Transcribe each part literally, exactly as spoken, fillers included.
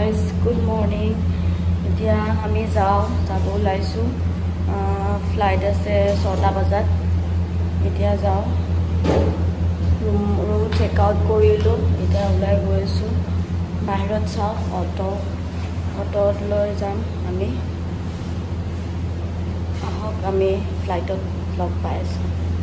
guys, good morning. এতিয়া আমি যাও যাব লাইছো ফ্লাইট আছে ছটা বজাত এতিয়া যাও রুম রুম চেক আউট কৰিলো এতিয়া ওলাই গৈছো বাহিৰত চাও অটো অটোত লৈ যাম আমি আহক আমি ফ্লাইটত লগ পাইছো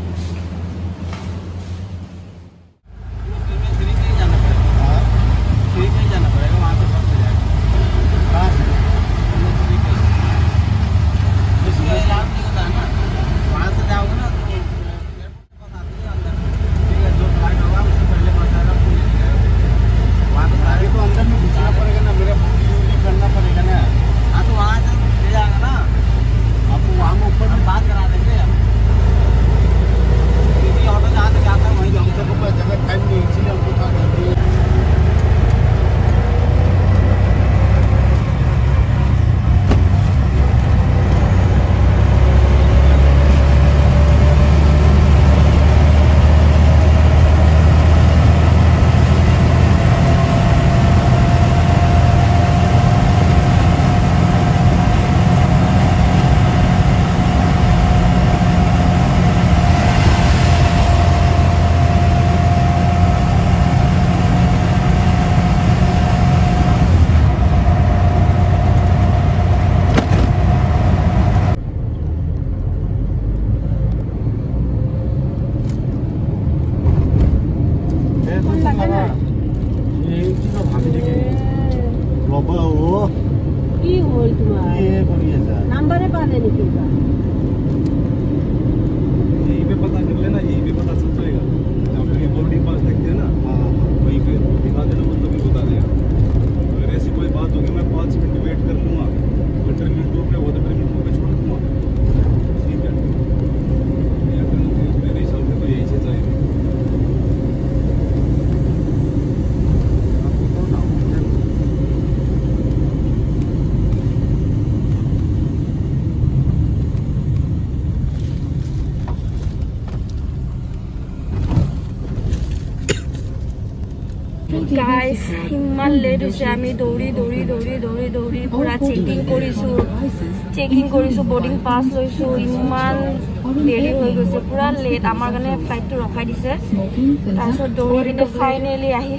Guys, ইমান লেট হৈছে আমি দৌৰি দৌৰি দৌৰি দৌৰি দৌৰি পুৰা চেকিং কৰিছো চেকিং কৰিছো বোৰ্ডিং পাছ লৈছো ইমান দেৰি হৈ গৈছে পুৰা লেট আমাৰ কাৰণে ফ্লাইটটো ৰখাই দিছে তাৰপিছত দৌৰি কিনে ফাইনেলি আহি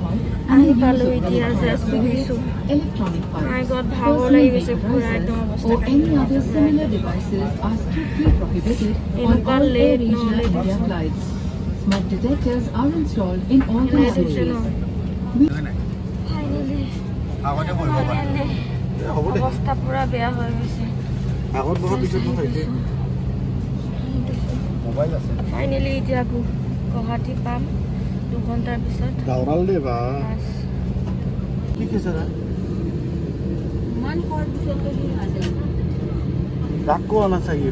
আহি পালো এতিয়া জাষ্ট বহিছো মাই গড ভাগৰ লাগি গৈছে পুৰা একদম অৱস্থা এনেকুৱা লেট নহ'লে Smoke detectors are installed in all the stations. Finally, অৱস্থা পুৰা বেয়া হৈ গৈছে ফাইনেলি এতিয়া গুৱাহাটী পাম দুঘণ্টাৰ পিছত ইমান খোৱাৰ পিছতো ডাকো আনা চাগে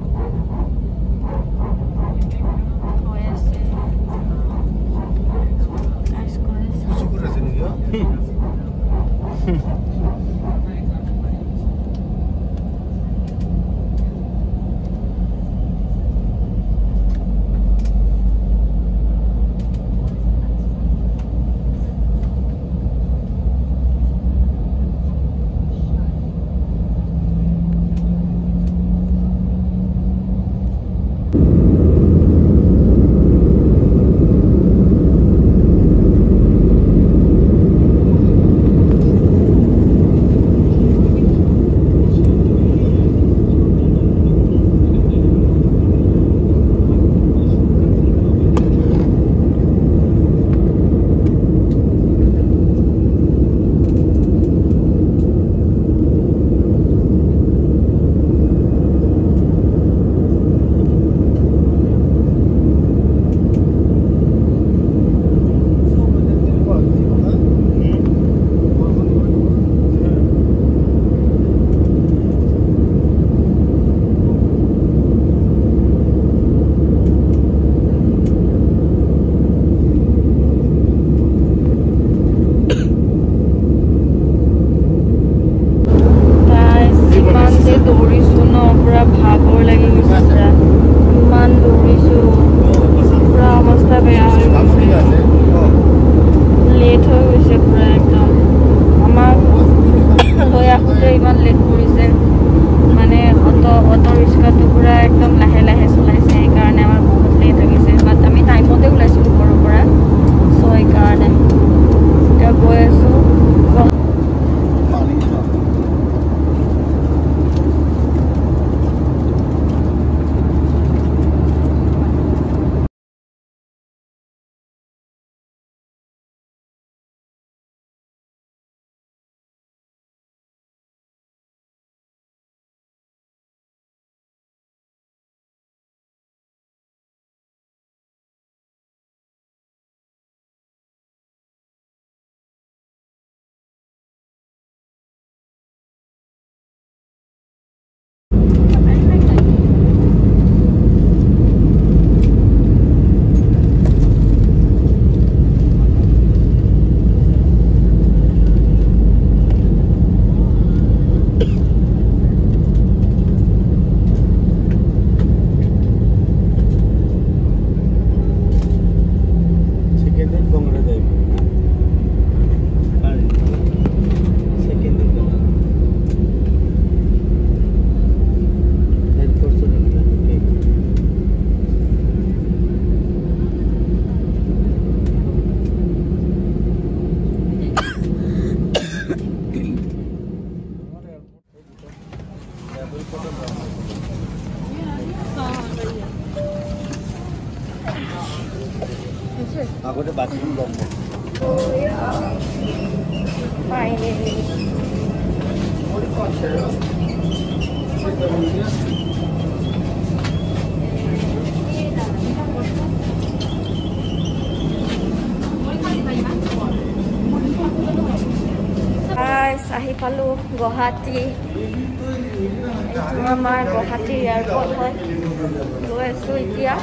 Guys, ahi palu Guwahati. Itu amar Guwahati airport hoy. Goi asu itia.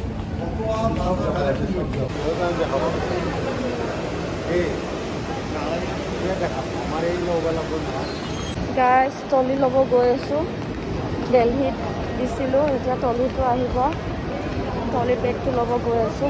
Guys, toli lobo goi asu. Delhi disilo etia toli to ahibo. Toli bag to lobo goi asu.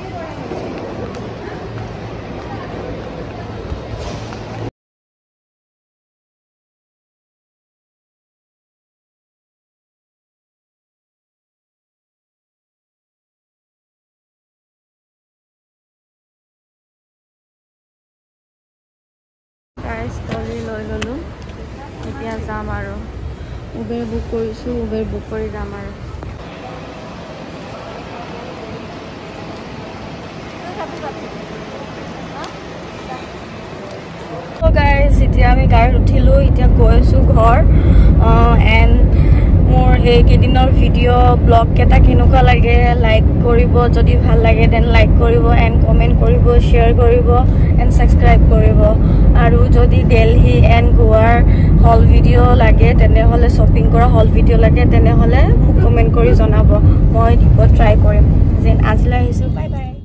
Guys, toli loi lolu etia jam aro Uber book korisu Uber book kori jam aro So guys, etia ami gair uthilu etia goisu ghor and more ei kedinor video blog keta kenuka lage like koribo jodi bhal lage then like koribo and comment koribo share koribo and subscribe koribo aru jodi Delhi and Goa haul video lage tene hole shopping kora haul video lage tene hole comment kori janabo moi dipo try korim jen ajla hisu bye bye